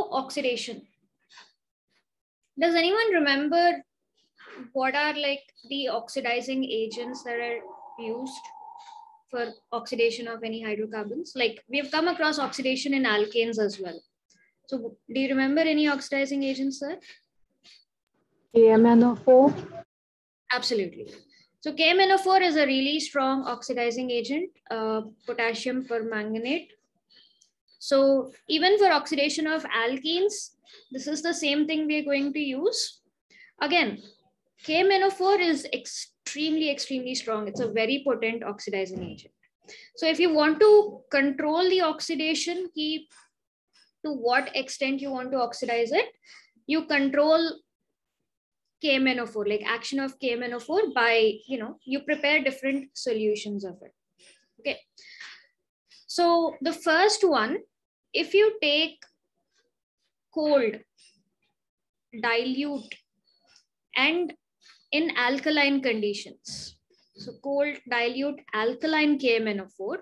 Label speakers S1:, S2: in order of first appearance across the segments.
S1: oxidation. Does anyone remember what are like the oxidizing agents that are used for oxidation of any hydrocarbons? Like we've come across oxidation in alkanes as well. So do you remember any oxidizing agents, sir?
S2: KMNO4.
S1: Absolutely. So KMNO4 is a really strong oxidizing agent, potassium permanganate. So even for oxidation of alkenes, this is the same thing we're going to use. Again, KMNO4 is extremely strong. It's a very potent oxidizing agent. So if you want to control the oxidation, to what extent you want to oxidize it, you control KMNO4, like action of KMNO4 by, you prepare different solutions of it. Okay. So the first one, if you take cold, dilute, and in alkaline conditions, so cold, dilute, alkaline KMNO4,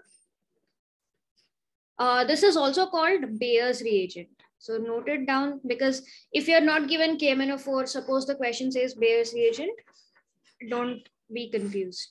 S1: this is also called Bayer's reagent. So note it down, because if you're not given KMNO4, suppose the question says Bayer's reagent, don't be confused.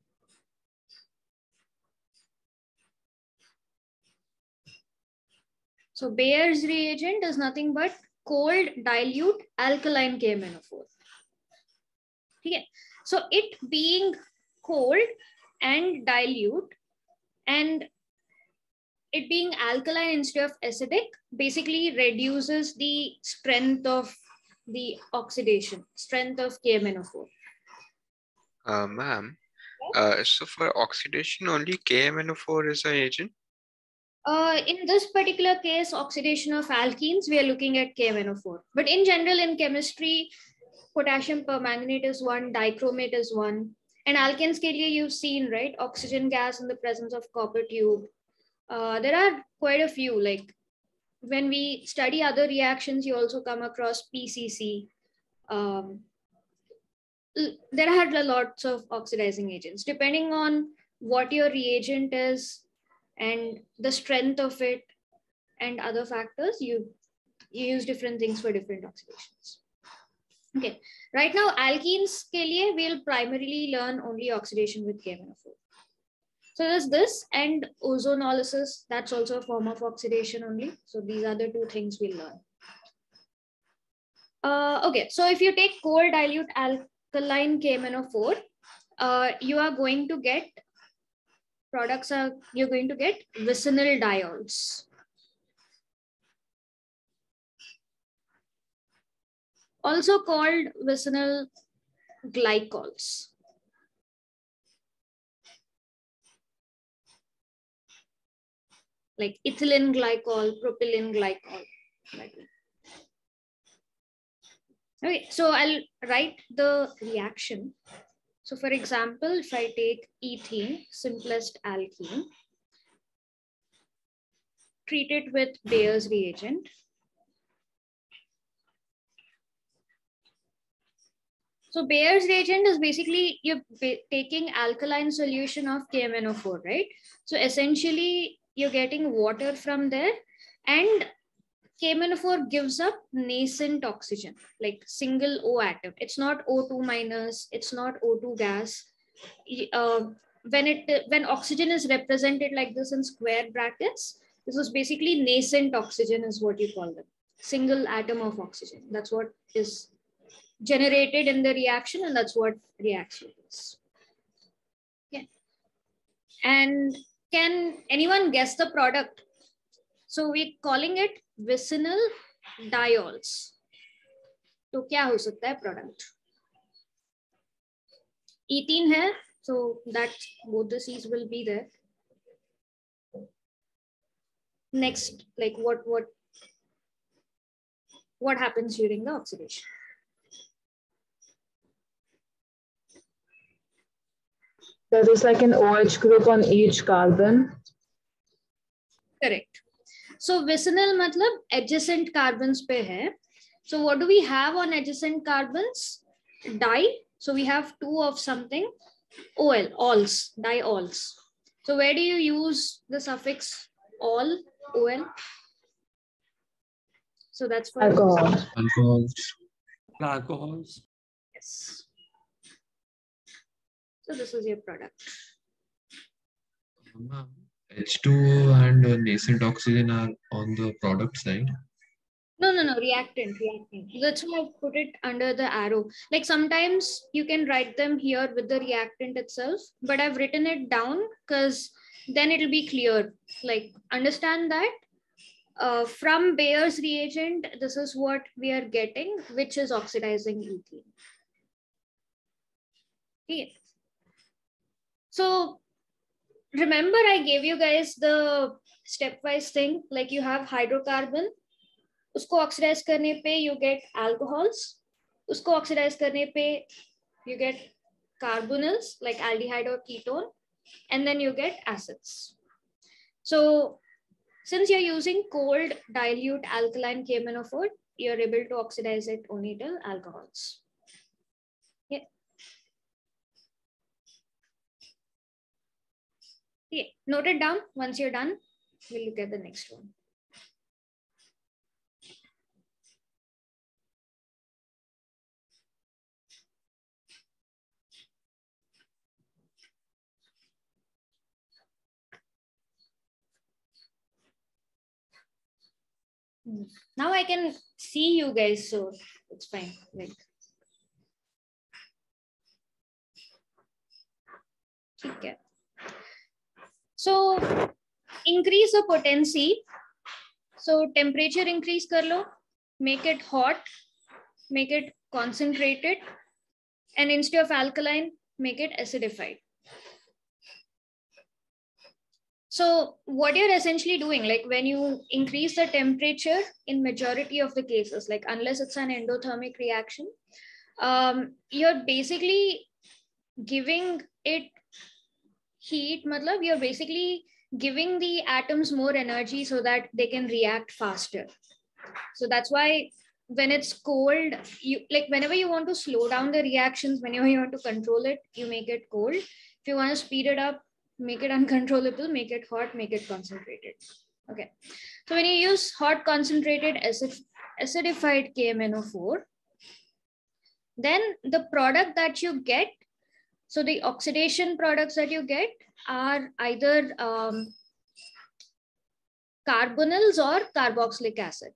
S1: So Bayer's reagent is nothing but cold, dilute, alkaline KMNO4. Okay. So it being cold and dilute and it being alkaline instead of acidic basically reduces the strength of the oxidation, strength of KMNO4.
S3: Ma'am, so for oxidation, only KMNO4 is an agent?
S1: In this particular case, oxidation of alkenes, we are looking at KMNO4. But in general, in chemistry, potassium permanganate is one, dichromate is one. And alkanes ke liye you've seen, right? Oxygen gas in the presence of copper tube. There are quite a few, like when we study other reactions, you also come across PCC. There are lots of oxidizing agents. Depending on what your reagent is and the strength of it and other factors, you use different things for different oxidations. Okay, right now alkenes ke liye we'll primarily learn only oxidation with KMNO4. So there's this, and ozonolysis, that's also a form of oxidation only. So these are the two things we'll learn. Okay, so if you take cold dilute alkaline KMNO4, you are going to get you're going to get vicinal diols. Also called vicinal glycols. Like ethylene glycol, propylene glycol. Okay, so I'll write the reaction. So for example, if I take ethene, simplest alkene, treat it with Bayer's reagent. So Bayer's reagent is basically you're taking alkaline solution of KMNO4, right? So essentially you're getting water from there, and KMNO4 gives up nascent oxygen, like single O atom. It's not O2 minus, it's not O2 gas. When oxygen is represented like this in square brackets, this is basically nascent oxygen is what you call them. Single atom of oxygen. That's what is generated in the reaction, and that's what reaction is. Okay. And can anyone guess the product? So we're calling it vicinal diols. तो क्या हो सकता है product? Ethene है, so that both the C's will be there. Next, like what happens during the oxidation?
S2: There is like an OH group on each carbon.
S1: Correct. So vicinal matlab adjacent carbons pe hai. So what do we have on adjacent carbons? Di. So we have two of something. OL, ols, diols. So where do you use the suffix ol, OL? So that's for
S2: Alcohol.
S4: Alcohols.
S1: Yes. So this is your product.
S4: H2O and nascent oxygen are on the product side.
S1: No, reactant. That's why I put it under the arrow. Like sometimes you can write them here with the reactant itself, but I've written it down because then it'll be clear. Like understand that from Bayer's reagent, this is what we are getting, which is oxidizing ethene. Okay. So remember I gave you guys the stepwise thing, like you have hydrocarbon, उसको oxidise करने पे you get alcohols, उसको oxidise करने पे you get carbonyls like aldehyde or ketone, and then you get acids. So since you're using cold dilute alkaline KMnO4, you're able to oxidize it only to alcohols. Yeah. Yeah. Note it down. Once you're done, we'll look at the next one. Now I can see you guys, so it's fine. Like, okay. So increase the potency. So temperature increase kar lo, make it hot, make it concentrated, and instead of alkaline, make it acidified. So what you're essentially doing, like when you increase the temperature in majority of the cases, like unless it's an endothermic reaction, you're basically giving it heat, matlab you're basically giving the atoms more energy so that they can react faster. So that's why when it's cold, you like whenever you want to slow down the reactions, whenever you want to control it, you make it cold. If you want to speed it up, make it uncontrollable, make it hot, make it concentrated. Okay. So when you use hot concentrated acidified KMnO4, then the product that you get, so the oxidation products that you get are either carbonyls or carboxylic acid.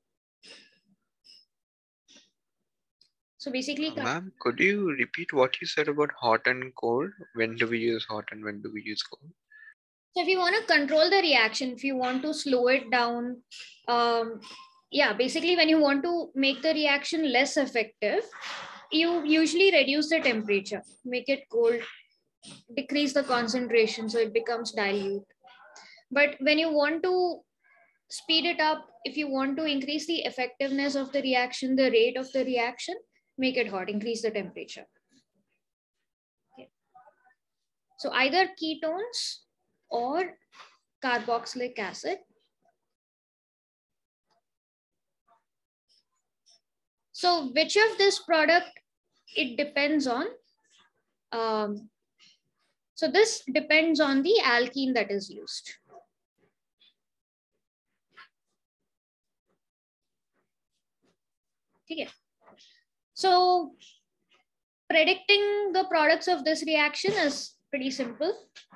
S1: So basically,
S3: Ma'am, could you repeat what you said about hot and cold? When do we use hot and when do we use cold?
S1: so if you want to control the reaction, if you want to slow it down, yeah, basically when you want to make the reaction less effective, you usually reduce the temperature, make it cold, decrease the concentration so it becomes dilute. But when you want to speed it up, if you want to increase the effectiveness of the reaction, the rate of the reaction, make it hot, increase the temperature. Okay. So either ketones or carboxylic acid. So which of this product, it depends on. So this depends on the alkene that is used. Okay. So predicting the products of this reaction is pretty simple.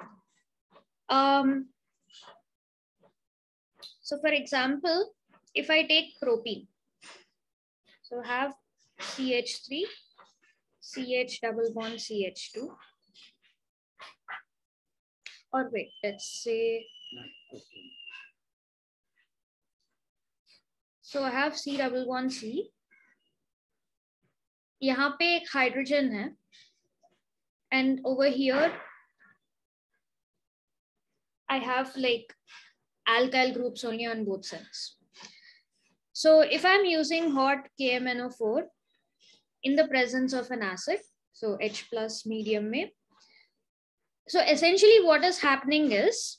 S1: So for example, if I take propene, so have CH3, CH double bond CH2, or wait, let's say, so I have C double bond C. यहाँ पे एक hydrogen है, and over here I have like alkyl groups only on both sides. So if I'm using hot KMnO4 in the presence of an acid, so H plus medium में, so essentially what is happening is,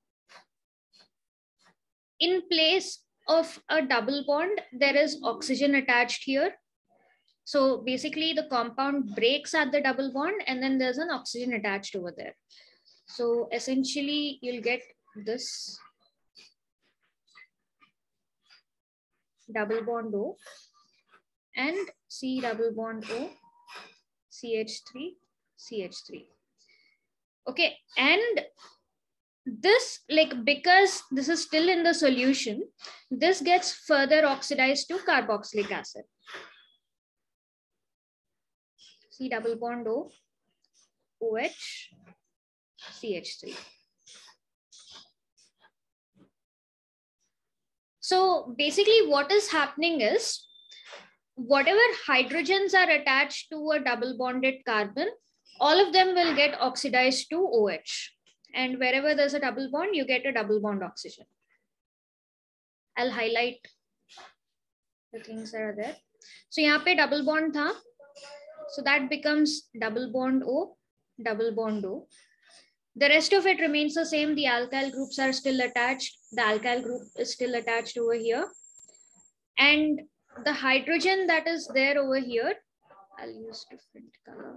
S1: in place of a double bond, there is oxygen attached here. So basically the compound breaks at the double bond and then there's an oxygen attached over there. So essentially you'll get this. double bond O, and C double bond O, CH3, CH3. Okay, and this, like, because this is still in the solution, this gets further oxidized to carboxylic acid. C double bond O, OH, CH3. So basically what is happening is, whatever hydrogens are attached to a double bonded carbon, all of them will get oxidized to OH. And wherever there's a double bond, you get a double bond oxygen. I'll highlight the things that are there. So यहाँ पे double bond था. So that becomes double bond O, double bond O. The rest of it remains the same. The alkyl groups are still attached. The alkyl group is still attached over here. And the hydrogen that is there over here, I'll use different color.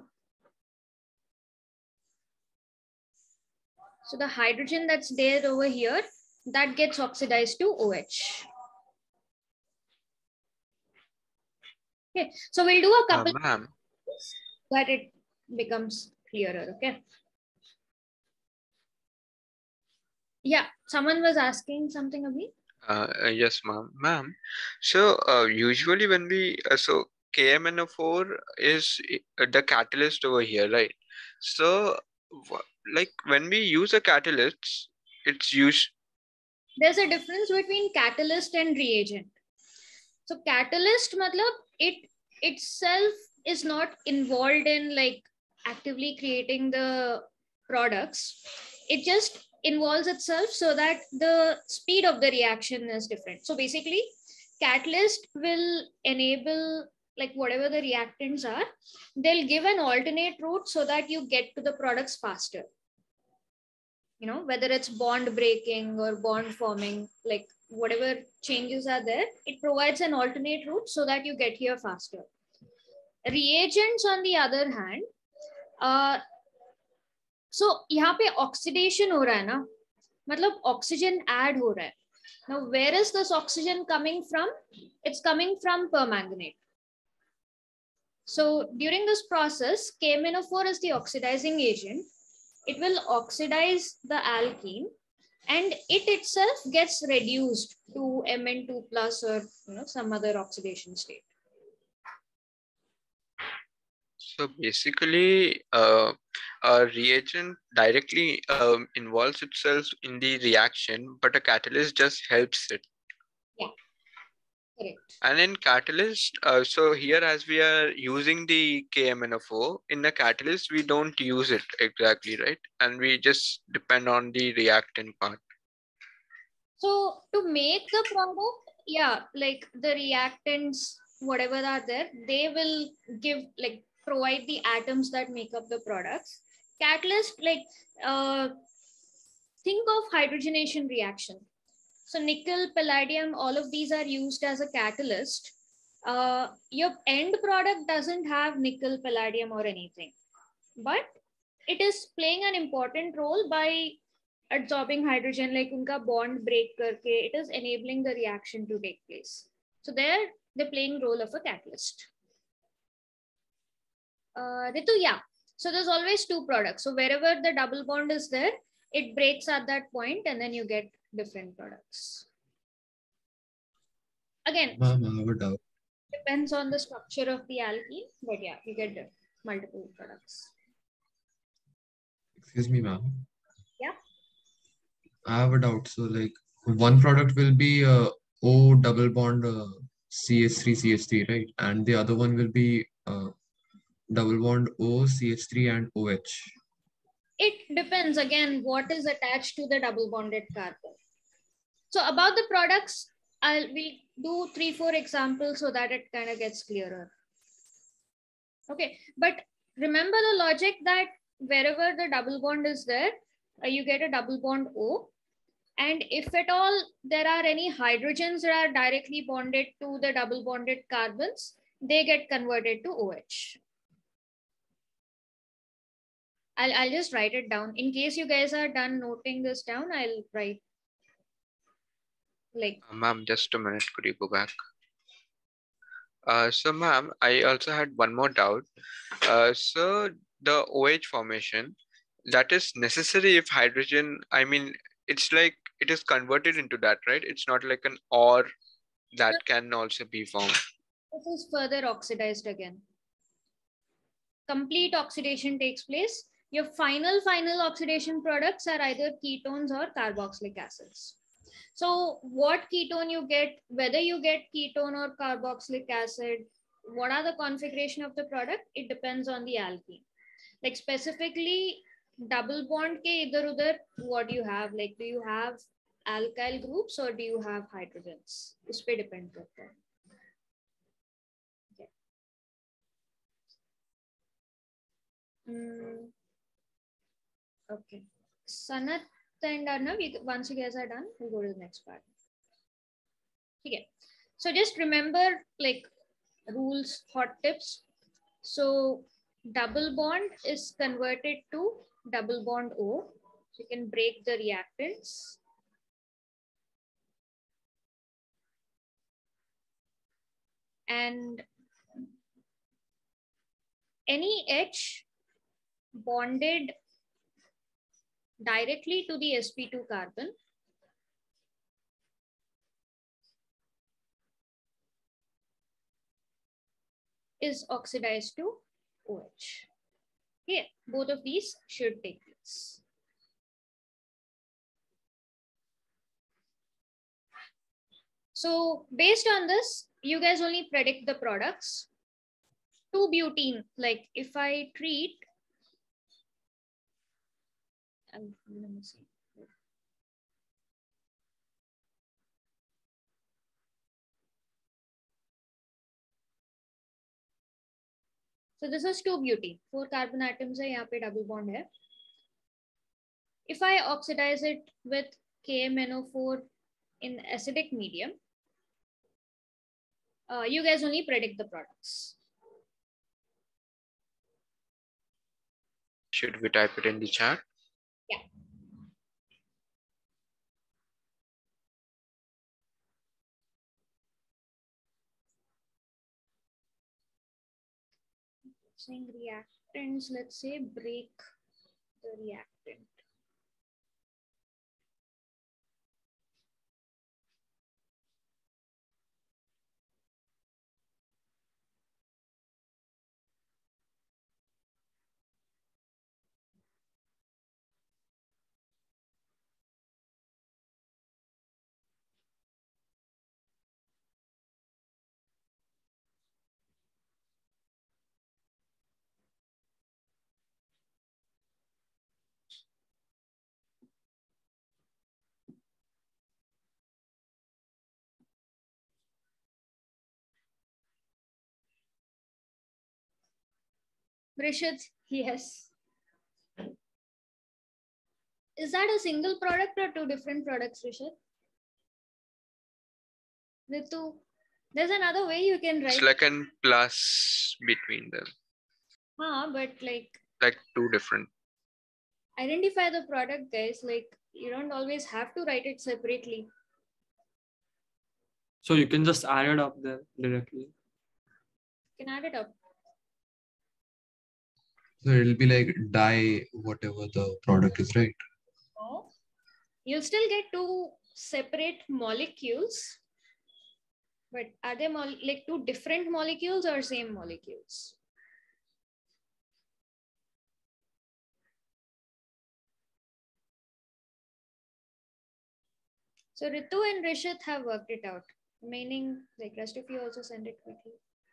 S1: So the hydrogen that's there over here, that gets oxidized to OH. Okay, so we'll do a couple
S3: Ma'am,
S1: that it becomes clearer. Okay. Yeah, someone was asking something of me.
S3: yes, ma'am. Ma'am, so usually when we so KMNO4 is the catalyst over here, right? So like when we use a catalyst, it's used.
S1: There's a difference between catalyst and reagent. So catalyst matlab it itself is not involved in like actively creating the products. It just involves itself so that the speed of the reaction is different. So basically catalyst will enable, like, whatever the reactants are, they'll give an alternate route so that you get to the products faster. You know, whether it's bond breaking or bond forming, like whatever changes are there, it provides an alternate route so that you get here faster. Reagents, on the other hand, so यहाँ पे oxidation हो रहा है ना, मतलब oxygen add हो रहा है. Now, where is this oxygen coming from? It's coming from permanganate. So during this process, KMNO4 is the oxidizing agent. It will oxidize the alkene and it itself gets reduced to Mn2 plus or some other oxidation state.
S3: So basically, a reagent directly involves itself in the reaction, but a catalyst just helps it.
S1: Yeah, correct.
S3: And in catalyst, so here as we are using the KMNO4, in the catalyst, we don't use it exactly, right? And we just depend on the reactant part.
S1: So to make the product, yeah, like the reactants, whatever are there, they will give, like, provide the atoms that make up the products. Catalyst, like, think of hydrogenation reaction. So nickel, palladium, all of these are used as a catalyst. Your end product doesn't have nickel, palladium or anything, but it is playing an important role by absorbing hydrogen, like unka bond break karke, it is enabling the reaction to take place. So there, they're playing role of a catalyst. Ritu, yeah. So there's always two products. So wherever the double bond is there, it breaks at that point and then you get different products. Again,
S4: Ma'am, I have a doubt.
S1: depends on the structure of the alkene, but yeah, you get multiple products.
S4: Excuse me, ma'am.
S1: Yeah.
S4: I have a doubt. So, like, one product will be O double bond CH3 CH3, right? And the other one will be double bond O CH3 and OH.
S1: It depends again what is attached to the double bonded carbon. So about the products, we'll do 3-4 examples so that it kind of gets clearer. Okay, but remember the logic that wherever the double bond is there, you get a double bond O. And if at all there are any hydrogens that are directly bonded to the double bonded carbons, they get converted to OH. I'll just write it down. In case you guys are done noting this down, I'll write like...
S3: Ma'am, just a minute. Could you go back? So ma'am, I also had one more doubt. So the OH formation, that is necessary if hydrogen, I mean, it's like it is converted into that, right? It's not like an or that can also be formed.
S1: This is further oxidized again. Complete oxidation takes place. Your final oxidation products are either ketones or carboxylic acids. So what ketone you get, whether you get ketone or carboxylic acid, what are the configuration of the product? It depends on the alkene. Like specifically double bond ke idhar udhar, what do you have? Like, do you have alkyl groups or do you have hydrogens? Us pe depend karta hai. Okay. Sanat and Arnav, once you guys are done, we'll go to the next part. Okay. So just remember like rules, hot tips. So double bond is converted to double bond O. So you can break the reactants. And any H bonded directly to the sp2 carbon is oxidized to OH. Okay, both of these should take place. So based on this, you guys only predict the products. 2-butene, like if I treat, let me see. So this is 2-butene, 4 carbon atoms hai, yahan pe double bond hai. If I oxidize it with KMNO4 in acidic medium, you guys only predict the products.
S3: Should we type it in the chat?
S1: Yeah. Saying reactants, let's say break the reactant. Rishad, yes. Is that a single product or 2 different products, Rishad? Ritu, there's another way you can write.
S3: It's like an plus between them,
S1: But like
S3: 2 different.
S1: identify the product, guys. Like you don't always have to write it separately.
S5: So you can just add it up there directly.
S1: You can add it up.
S4: So it'll be like dye whatever the product is, right?
S1: No. You'll still get 2 separate molecules. But are they like 2 different molecules or same molecules? So Ritu and Rishit have worked it out. Meaning, like rest of you also send it quickly.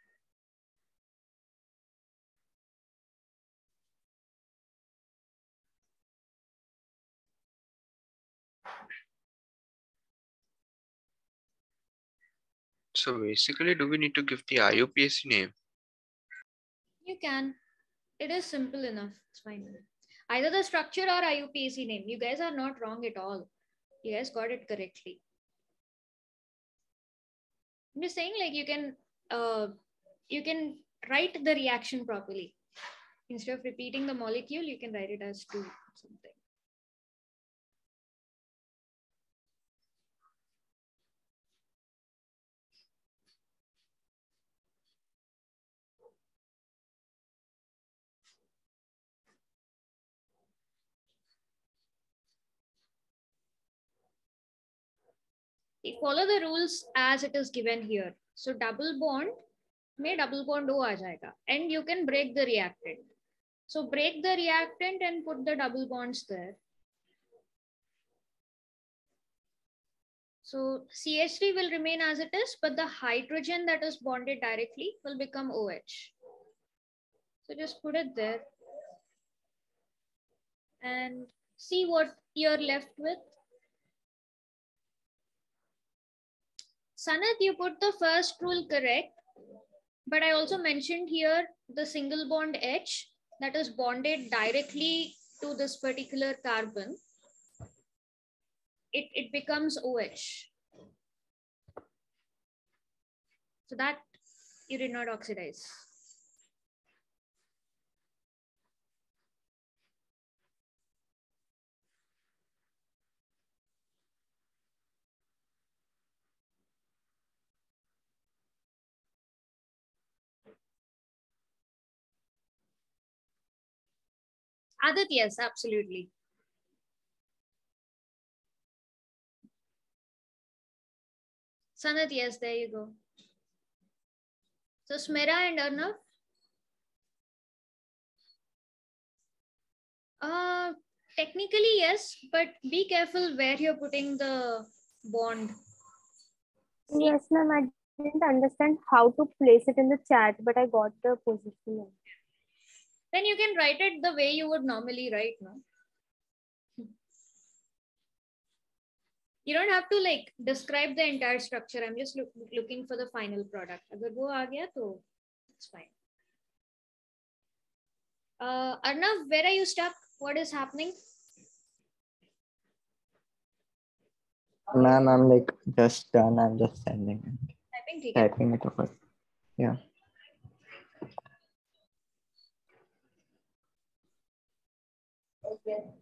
S3: So basically, do we need to give the IUPAC name?
S1: You can. It is simple enough. It's fine. Either the structure or IUPAC name. You guys are not wrong at all. You guys got it correctly. I'm just saying, like you can write the reaction properly. Instead of repeating the molecule, you can write it as 2 something. Follow the rules as it is given here. So double bond में double bond O आ जाएगा, and you can break the reactant. So break the reactant and put the double bonds there. So CH3 will remain as it is, but the hydrogen that is bonded directly will become OH. So just put it there and see what you're left with. Sanat, you put the first rule correct, but I also mentioned here the single bond H that is bonded directly to this particular carbon. It becomes OH. So that you did not oxidize. Adat, yes, absolutely. Sanat, yes, there you go. So Smira and Arnav. Technically, yes, but be careful where you're putting the bond.
S6: Yes, ma'am. I didn't understand how to place it in the chat, but I got the position.
S1: Then you can write it the way you would normally write, no? You don't have to like describe the entire structure. I'm just looking for the final product. अगर वो आ गया तो it's fine. Arnav, where are you stuck? What is happening?
S7: Ma'am, I'm like just done. I'm just sending it. Typing it over. Yeah.
S1: Okay.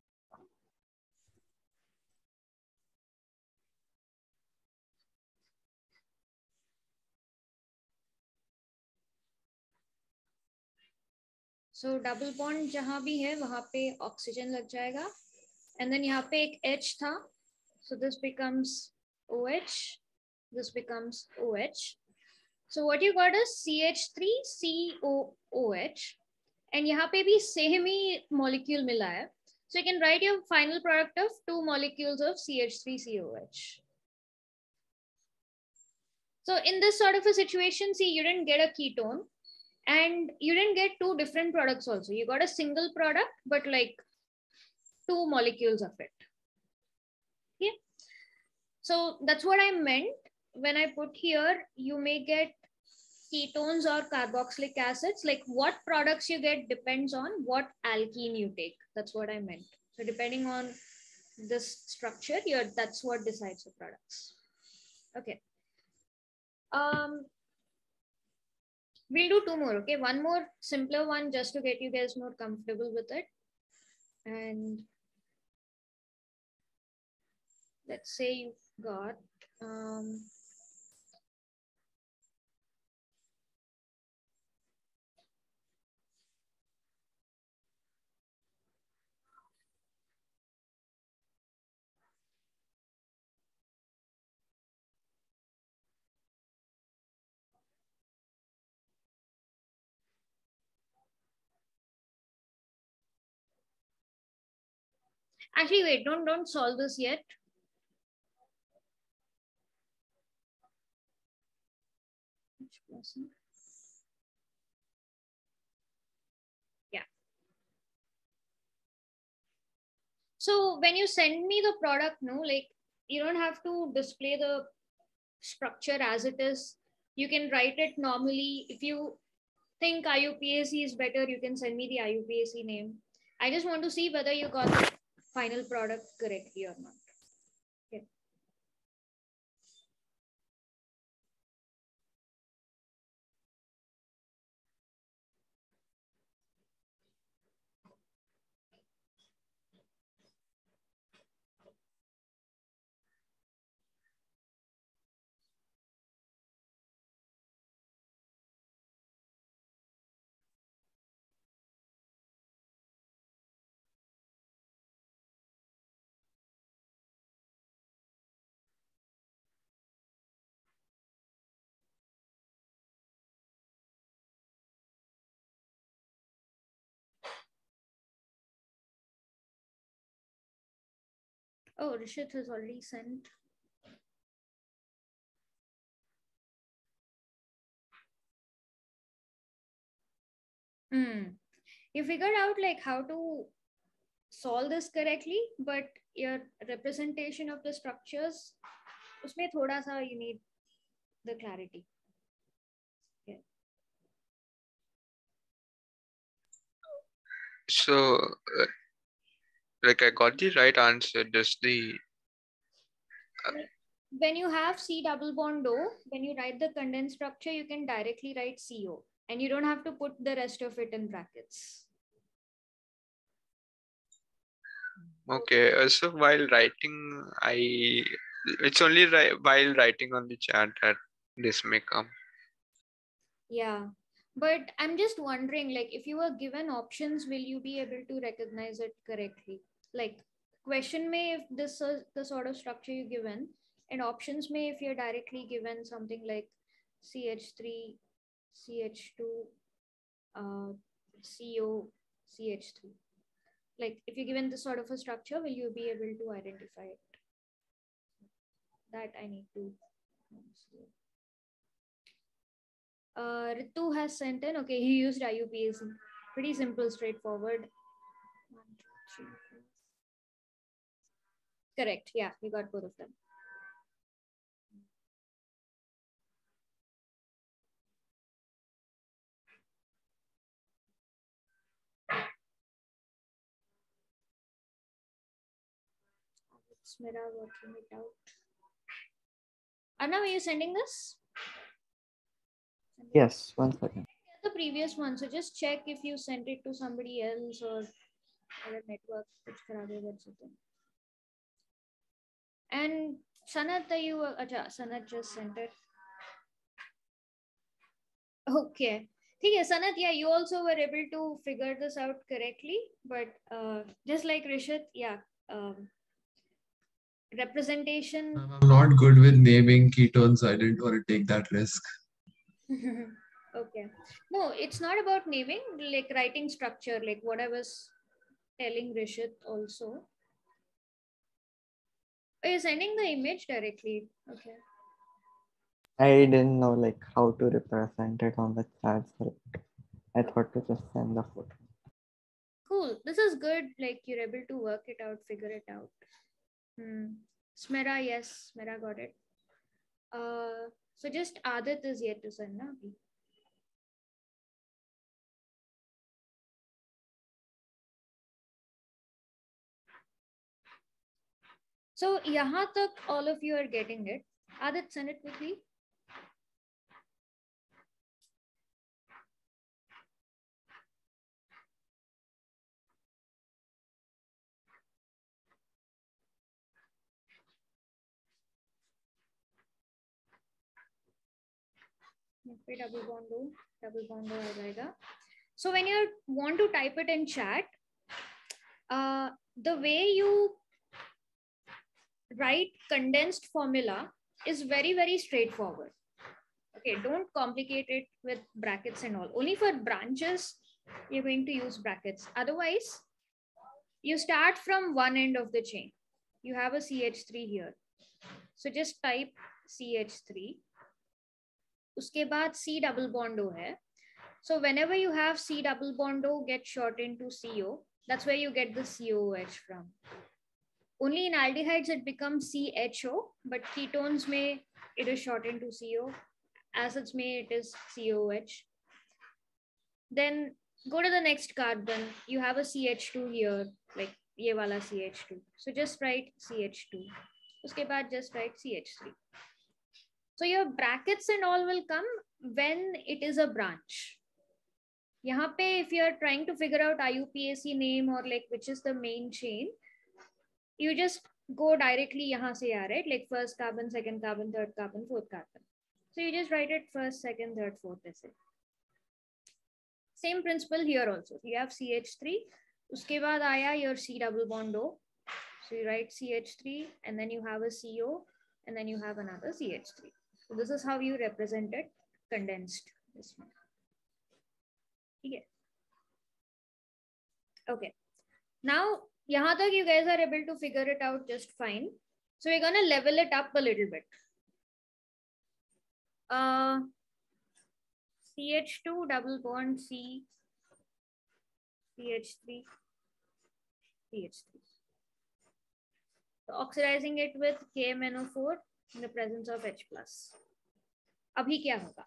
S1: So double bond जहाँ भी है वहाँ पे oxygen लग जाएगा, and then यहाँ पे एक H था, so this becomes OH, this becomes OH. So what you got is CH3COOH, and यहाँ पे भी same ही molecule मिला है, so you can write your final product of 2 molecules of CH3COH. So in this sort of a situation, see, you didn't get a ketone. And you didn't get 2 different products also. You got a single product, but like 2 molecules of it. Yeah. So that's what I meant when I put here, you may get ketones or carboxylic acids. Like what products you get depends on what alkene you take. That's what I meant. So depending on this structure, that's what decides the products. Okay. We'll do 2 more, okay? One more simpler one just to get you guys more comfortable with it. And let's say you got actually wait, don't solve this yet. Yeah. So when you send me the product, no, like you don't have to display the structure as it is. You can write it normally. If you think IUPAC is better, you can send me the IUPAC name. I just want to see whether you got the final product correctly or not. Oh, Rishit has already sent. You figured out like how to solve this correctly, but your representation of the structures, उसमें थोड़ा सा you need the clarity. Yeah.
S3: So, like I got the right answer. Just the
S1: when you have C double bond O, when you write the condensed structure, you can directly write CO, and you don't have to put the rest of it in brackets.
S3: okay. So while writing, it's only while writing on the chat that this may come.
S1: Yeah, but I'm just wondering, like, if you were given options, will you be able to recognize it correctly? Like, question may if this is the sort of structure you're given, and options may if you're directly given something like CH3, CH2, CO, CH3. Like, if you're given this sort of a structure, will you be able to identify it? That I need to see. Ritu has sent in. Okay, he used IUPAC. Pretty simple, straightforward. 1, 2, 3, 4. Correct. Yeah, we got both of them. Smira working it out. Anna, were you sending this?
S7: Yes, 1 second.
S1: The previous one. So just check if you sent it to somebody else or other network. And Sanat, Sanat just sent it. Okay. Okay, Sanat, yeah, you also were able to figure this out correctly, but just like Rishit, yeah, representation.
S4: I'm not good with naming ketones. I didn't want to take that risk.
S1: Okay. No, it's not about naming, like writing structure, like what I was telling Rishit also. Oh, you're sending the image directly. Okay.
S7: I didn't know like how to represent it on the chat, so I thought to just send the photo.
S1: Cool. This is good. Like you're able to work it out, figure it out. Smira, yes, Smira got it. So just Adit is yet to send, na? So yahan tak all of you are getting it. Adit, send it quickly. double bond हो जाएगा. So when you want to type it in chat, the way you write condensed formula is very, very straightforward. Okay, don't complicate it with brackets and all. Only for branches, you're going to use brackets. Otherwise, you start from one end of the chain. You have a CH3 here. So just type CH3. Uske baad C double bond O hai. So whenever you have C double bond O get shortened to CO, that's where you get the COH from. Only in aldehydes it becomes CHO, but ketones may it is shortened to CO. Acids may it is COH. Then go to the next carbon. You have a CH2 here, like ye wala CH2. So just write CH2. Uske baad just write CH3. So your brackets and all will come when it is a branch. Yahan pe, if you are trying to figure out IUPAC name or like which is the main chain, you just go directly yahan se aa, right? Like first carbon, second carbon, third carbon, fourth carbon. So you just write it first, second, third, fourth. Same principle here also. You have CH3. Uske baad aaya your C double bond O. So you write CH3 and then you have a CO and then you have another CH3. So this is how you represent it condensed. This one. Okay. Now Yahan tak you guys are able to figure it out just fine. So we're gonna level it up a little bit. CH2 double bond C, CH3, CH3. So oxidizing it with KMnO4 in the presence of H plus. Abhi kya hoga?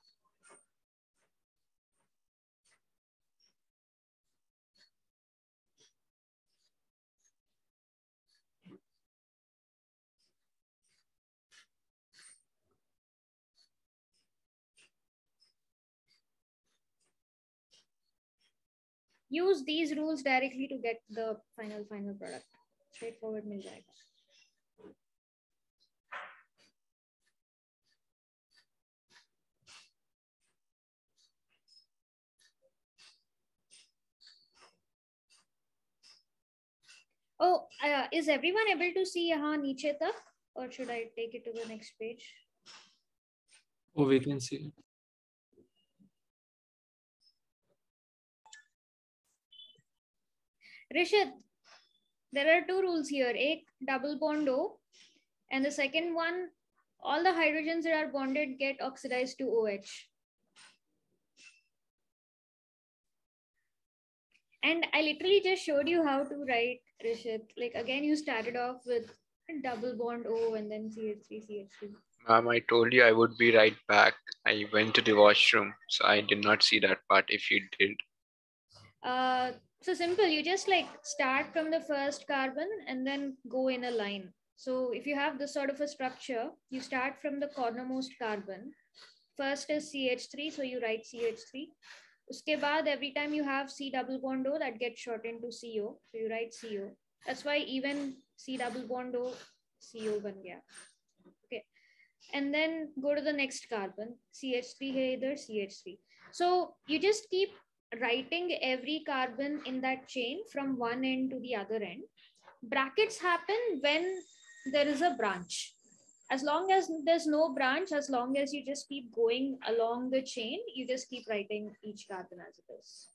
S1: Use these rules directly to get the final product. Straightforward mil jayega. Oh, is everyone able to see yahan niche tak, or should I take it to the next page?
S5: Oh, we can see.
S1: Rishit, there are two rules here. Ek double bond O, and the second one, all the hydrogens that are bonded get oxidized to OH. And I literally just showed you how to write, Rishit. Like again, you started off with double bond O and then CH3, CH3.
S3: Ma'am, I told you I would be right back. I went to the washroom, so I did not see that part if you did.
S1: So simple, you just like start from the first carbon and then go in a line. So if you have this sort of a structure, you start from the cornermost carbon. First is CH3, so you write CH3. Uske baad, every time you have C double bond O, that gets shortened to CO, so you write CO. That's why even C double bond O, CO ban gaya. Okay. And then go to the next carbon, CH3 hai idhar, CH3. So you just keep writing every carbon in that chain from one end to the other end. Brackets happen when there is a branch. As long as there's no branch, as long as you just keep going along the chain, you just keep writing each carbon as it is.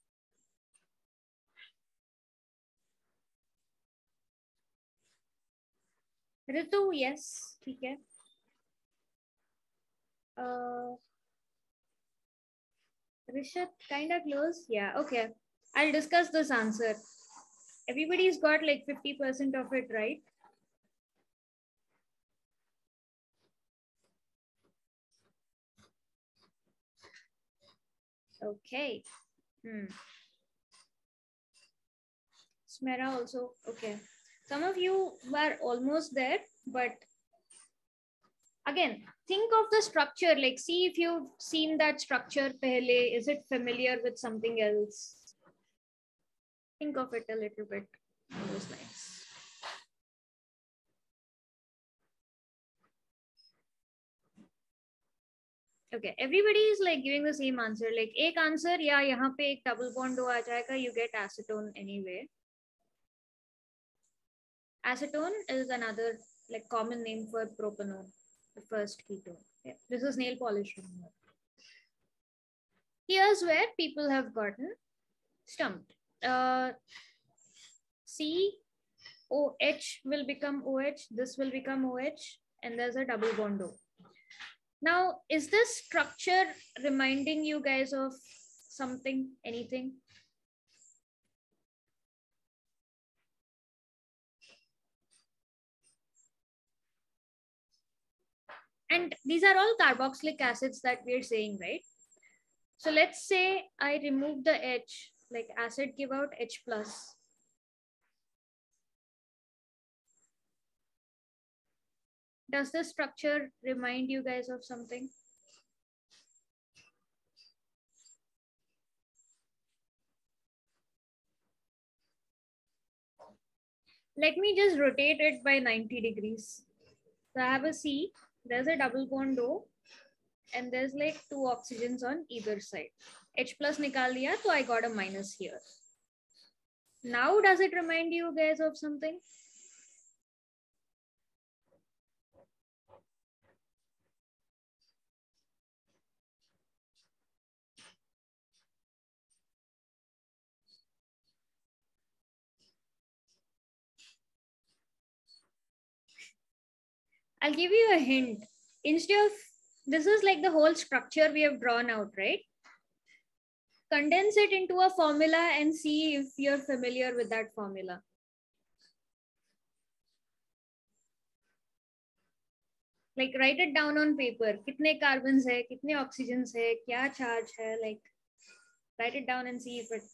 S1: Ritu, yes, okay. Rishabh, kind of close. Yeah, okay. I'll discuss this answer. Everybody's got like 50% of it right. Okay. Smera also, okay. Some of you were almost there, but again, think of the structure, like see if you've seen that structure pehle, is it familiar with something else? Think of it a little bit on those lines. Okay, everybody is like giving the same answer. Like, ek answer, yeah, yahan pe ek double bond ho aa jayega, you get acetone anyway. Acetone is another like common name for propanone, the first ketone. Yeah, this is nail polish remover. Here's where people have gotten stumped. COH will become OH, this will become OH, and there's a double bond O. Now, is this structure reminding you guys of something, anything? And these are all carboxylic acids that we're saying, right? So let's say I remove the H, like acid give out H plus. Does this structure remind you guys of something? Let me just rotate it by 90 degrees. So I have a C, there's a double bond O, and there's like two oxygens on either side. H plus nikal diya, so I got a minus here. Now, does it remind you guys of something? I'll give you a hint. Instead of, this is like the whole structure we have drawn out, right? Condense it into a formula and see if you're familiar with that formula. Like write it down on paper. कितने carbons है, कितने oxygens है, क्या charge है, like write it down and see if it.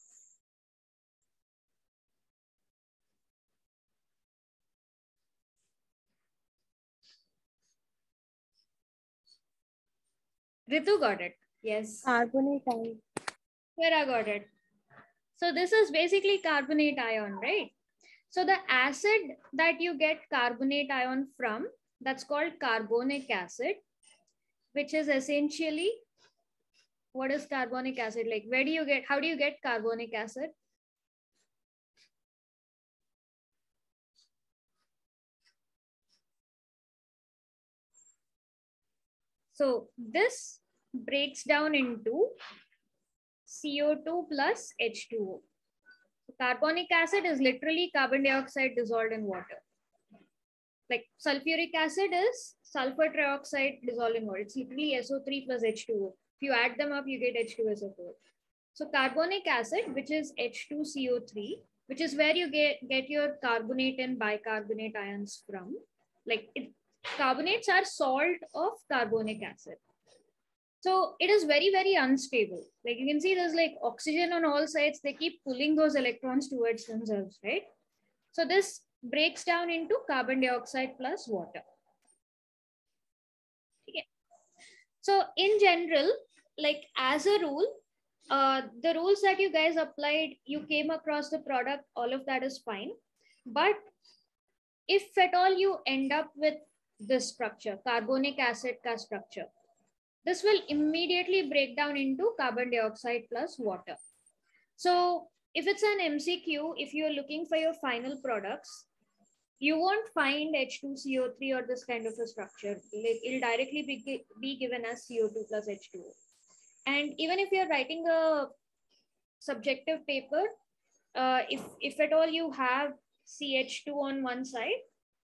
S1: Ritu got it. Yes.
S6: Carbonate ion.
S1: Vera got it. So this is basically carbonate ion, right? So the acid that you get carbonate ion from, that's called carbonic acid, which is essentially, what is carbonic acid? Like, where do you get, how do you get carbonic acid? So this breaks down into CO2 plus H2O. Carbonic acid is literally carbon dioxide dissolved in water. Like sulfuric acid is sulfur trioxide dissolved in water. It's literally SO3 plus H2O. If you add them up, you get H2SO4. So carbonic acid, which is H2CO3, which is where you get your carbonate and bicarbonate ions from. Like carbonates are salt of carbonic acid. So it is very, very unstable. Like you can see there's like oxygen on all sides. They keep pulling those electrons towards themselves, right? So this breaks down into carbon dioxide plus water. Okay. So in general, like as a rule, the rules that you guys applied, you came across the product, all of that is fine. But if at all you end up with this structure, carbonic acid ka structure, this will immediately break down into carbon dioxide plus water. So if it's an MCQ, if you're looking for your final products, you won't find H2CO3 or this kind of a structure. Like it'll directly be given as CO2 plus H2O. And even if you're writing a subjective paper, if at all you have CH2 on one side,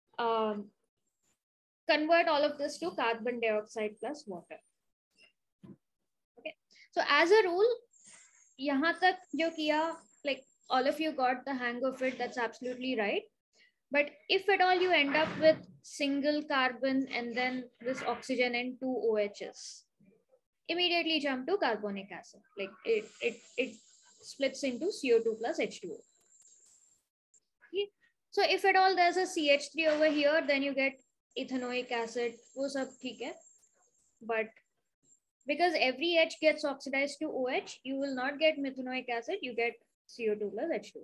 S1: convert all of this to carbon dioxide plus water. Okay. So as a rule, yahan tak jo kiya, like all of you got the hang of it, that's absolutely right. But if at all you end up with single carbon and then this oxygen and two OHs, immediately jump to carbonic acid. Like it splits into CO2 plus H2O. Okay. So if at all there's a CH3 over here, then you get ethanoic acid. Wo sab theek hai. But because every H gets oxidized to OH, you will not get methanoic acid, you get CO2 plus H2O.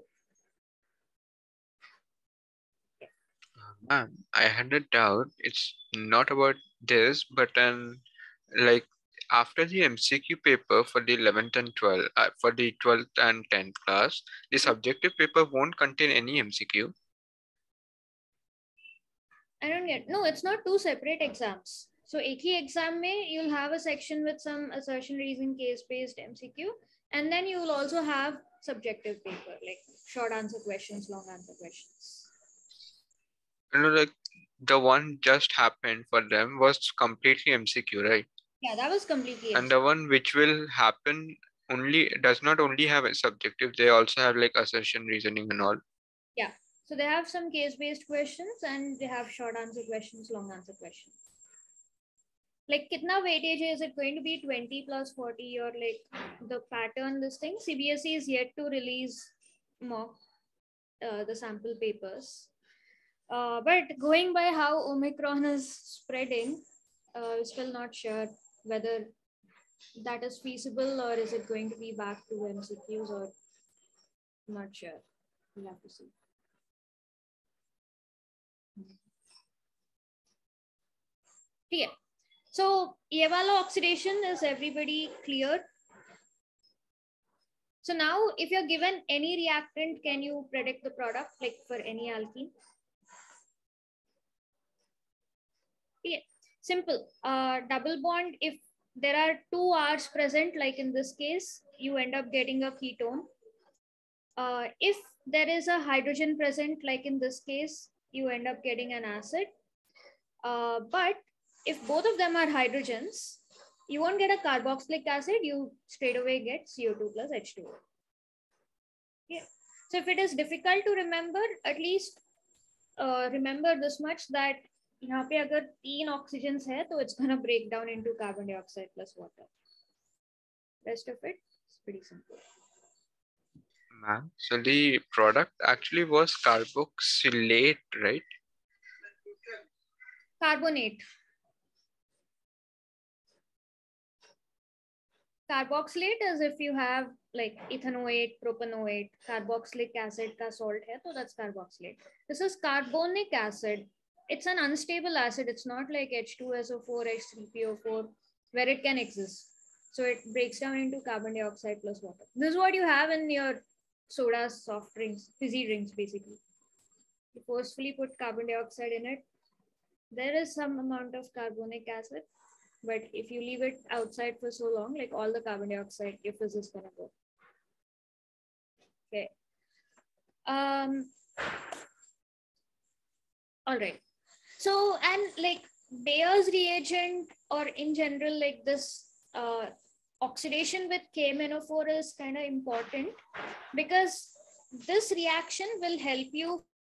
S3: Ma'am, I had a doubt. It's not about this, but then, like, after the MCQ paper for the 11th and 12th, for the 12th and 10th class, the subjective paper won't contain any MCQ.
S1: I don't get, no, it's not two separate exams. So ek hi exam mein you'll have a section with some assertion, reason, case-based MCQ, and then you will also have subjective paper, like short answer questions, long answer questions.
S3: You know, like the one just happened for them was completely MCQ, right?
S1: Yeah, that was completely
S3: And the one which will happen only does not only have a subjective, they also have like assertion, reasoning and all.
S1: Yeah. So they have some case-based questions and they have short answer questions, long answer questions. Like kitna weightage is it going to be 20 plus 40 or like the pattern, this thing? CBSE is yet to release mock the sample papers. But going by how Omicron is spreading, we're still not sure whether that is feasible or is it going to be back to MCQs or not sure. We'll have to see. Yeah. So ye wala oxidation, is everybody clear? So now if you're given any reactant, can you predict the product like for any alkene? Yeah. Simple. Double bond, if there are two R's present, like in this case, you end up getting a ketone. If there is a hydrogen present, like in this case, you end up getting an acid. But if both of them are hydrogens, you won't get a carboxylic acid, you straight away get CO2 plus H2O. Yeah. So if it is difficult to remember, at least remember this much, that यहाँ पे अगर 3 oxygens है तो it's gonna break down into carbon dioxide plus water. Rest of it is pretty simple.
S3: Ma'am, so the product actually was carboxylate, right?
S1: Carbonate. Carboxylate is if you have like ethanoate, propanoate, carboxylic acid का salt है, so that's carboxylate. This is carbonic acid. It's an unstable acid. It's not like H2SO4, H3PO4, where it can exist. So it breaks down into carbon dioxide plus water. This is what you have in your soda, soft drinks, fizzy drinks, basically. You forcefully put carbon dioxide in it. There is some amount of carbonic acid, but if you leave it outside for so long, like all the carbon dioxide, your fizz is gonna go. Okay. All right. So, and like Bayer's reagent, or in general, like this oxidation with KMNO4 is kind of important, because this reaction will help you